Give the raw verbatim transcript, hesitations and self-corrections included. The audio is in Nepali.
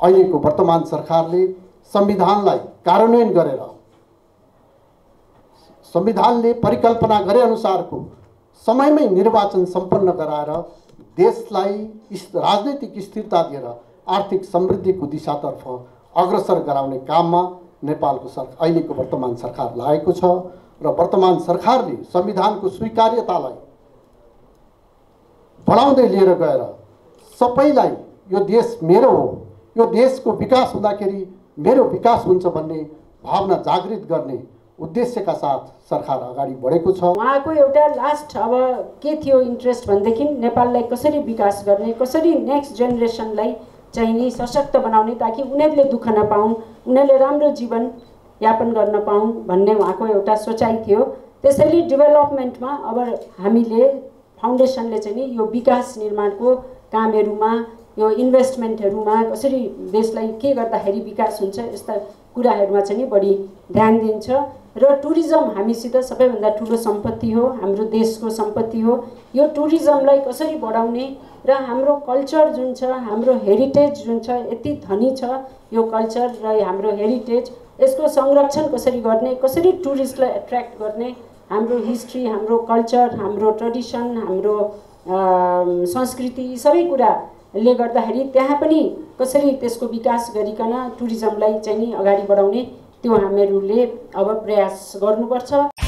अहिलेको वर्तमान सरकारले संविधानलाई कार्यान्वयन गरेर संविधानले परिकल्पना गरे अनुसारको समयमै निर्वाचन सम्पन्न गराएर देशलाई राजनीतिक स्थिरता दिएर आर्थिक समृद्धिको दिशातर्फ अग्रसर गराउने काममा नेपालको सरकार अहिलेको वर्तमान सरकार लागेको छ र वर्तमान सरकारले संविधानको स्वीकार्यतालाई बढाउँदै लिएर गएर सबैलाई यो देश मेरो हो, यो देशको विकास हुँदाखेरि मेरो विकास हुन्छ भन्ने भावना जागृत गर्ने उद्देश्यका साथ सरकार अगाडि बढेको छ। उहाँको एउटा लास्ट अब के थियो इन्ट्रेस्ट भनेदेखि नेपाललाई कसरी विकास गर्ने, कसरी नेक्स्ट जेनेरेसनलाई चाहिँ नि सशक्त बनाउने ताकि उनीहरूले दुःख नपाउन्, उनीहरूले राम्रो जीवन यापन गर्न पाउन् भन्ने उहाँको एउटा सोचाइ थियो। त्यसैले डेभलपमेन्टमा अब हामीले फाउन्डेसनले चाहिँ नि यो विकास निर्माणको कामहरूमा यो इन्भेस्टमेन्टहरूमा कसरी देशलाई के गर्दाखेरि विकास हुन्छ यस्ता कुराहरूमा चाहिँ नि बढी ध्यान दिन्छ। र टुरिज्म हामीसित सबैभन्दा ठुलो सम्पत्ति हो, हाम्रो देशको सम्पत्ति हो। यो टुरिज्मलाई कसरी बढाउने र हाम्रो कल्चर जुन छ, हाम्रो हेरिटेज जुन छ, यति धनी छ यो कल्चर र हाम्रो हेरिटेज, यसको संरक्षण कसरी गर्ने, कसरी टुरिस्टलाई एट्र्याक्ट गर्ने, हाम्रो हिस्ट्री, हाम्रो कल्चर, हाम्रो ट्रेडिसन, हाम्रो संस्कृति सबै कुराले गर्दाखेरि त्यहाँ पनि कसरी त्यसको विकास गरिकन टुरिज्मलाई चाहिँ नि अगाडि बढाउने त्यो हामीहरूले अब प्रयास गर्नुपर्छ।